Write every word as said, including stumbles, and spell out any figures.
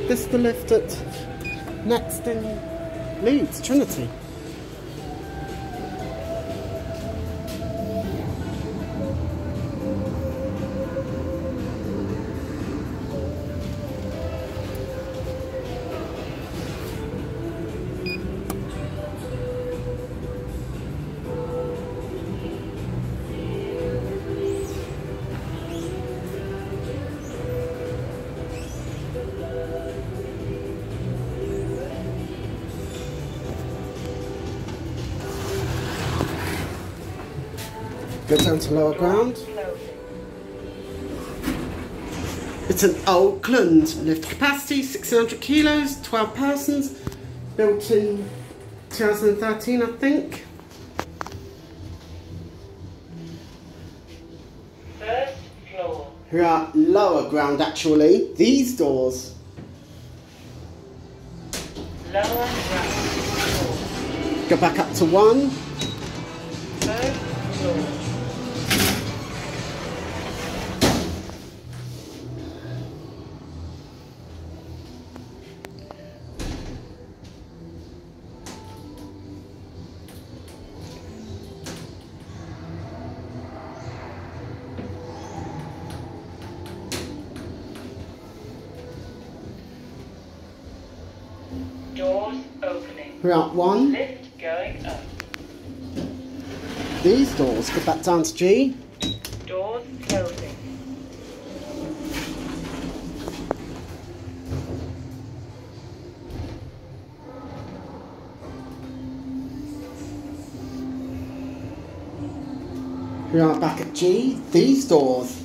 This is the lift at Next in Leeds, Trinity. Go down to lower ground. It's an Oakland lift capacity, sixteen hundred kilos, twelve persons, built in two thousand thirteen, I think. First floor. We are lower ground actually. These doors. Lower ground. Go back up to one. First floor. Doors opening. We're at one. Lift going up. These doors go back down to G. Doors closing. We are back at G. These doors